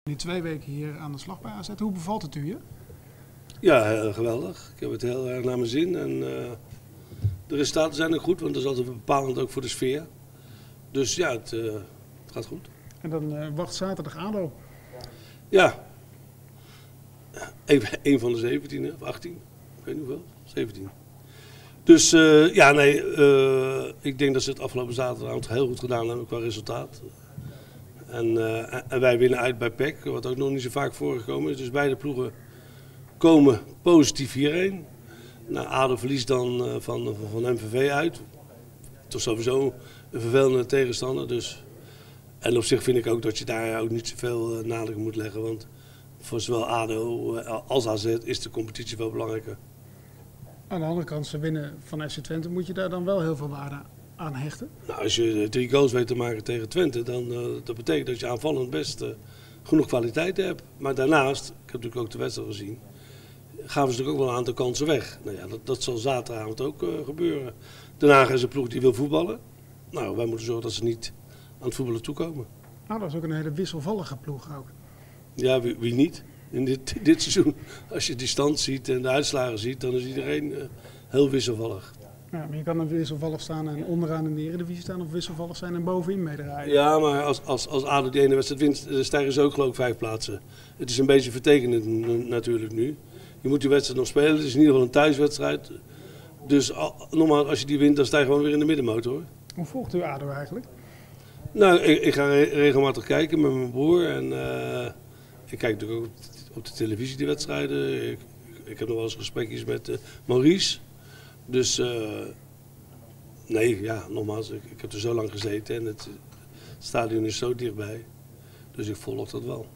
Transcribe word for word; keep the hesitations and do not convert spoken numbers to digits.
Die twee weken hier aan de slag bij A Z. Hoe bevalt het u je? Ja, uh, geweldig. Ik heb het heel erg naar mijn zin. En, uh, de resultaten zijn ook goed, want dat is altijd bepalend ook voor de sfeer. Dus ja, het, uh, het gaat goed. En dan uh, wacht zaterdag ADO. Ja. Even, een van de zeventien of achttien. Ik weet niet hoeveel. zeventien. Dus uh, ja, nee. Uh, ik denk dat ze het afgelopen zaterdag heel goed gedaan hebben qua resultaat. En, uh, en wij winnen uit bij P E C, wat ook nog niet zo vaak voorgekomen is. Dus beide ploegen komen positief hierheen. Nou, ADO verliest dan uh, van, van M V V uit. Toch sowieso een vervelende tegenstander. Dus. En op zich vind ik ook dat je daar ook niet zoveel uh, nadruk moet leggen. Want voor zowel ADO uh, als A Z is de competitie wel belangrijker. Aan de andere kant, ze winnen van F C Twente, moet je daar dan wel heel veel waarde aan hechten? Nou, als je drie goals weet te maken tegen Twente, dan uh, dat betekent dat je aanvallend best uh, genoeg kwaliteit hebt. Maar daarnaast, ik heb natuurlijk ook de wedstrijd gezien, gaan we natuurlijk ook wel een aantal kansen weg. Nou ja, dat, dat zal zaterdagavond ook uh, gebeuren. Den Haag is een ploeg die wil voetballen. Nou, wij moeten zorgen dat ze niet aan het voetballen toekomen. Nou, dat is ook een hele wisselvallige ploeg ook. Ja, wie, wie niet? In dit, dit seizoen, als je die stand ziet en de uitslagen ziet, dan is iedereen uh, heel wisselvallig. Ja, maar je kan een wisselvallig staan en onderaan in de Eredivisie staan of wisselvallig zijn en bovenin meedraaien. Ja, maar als, als, als ADO die ene wedstrijd wint, stijgen ze ook geloof ik vijf plaatsen. Het is een beetje vertekenend natuurlijk nu. Je moet die wedstrijd nog spelen, het is in ieder geval een thuiswedstrijd. Dus normaal als je die wint, dan sta je gewoon weer in de middenmotor hoor. Hoe volgt u ADO eigenlijk? Nou, ik, ik ga re regelmatig kijken met mijn broer en uh, ik kijk natuurlijk ook op de televisie die wedstrijden. Ik, ik heb nog wel eens gesprekjes met uh, Maurice. Dus uh, nee, ja, nogmaals, ik, ik heb er zo lang gezeten en het, het stadion is zo dichtbij. Dus ik volg dat wel.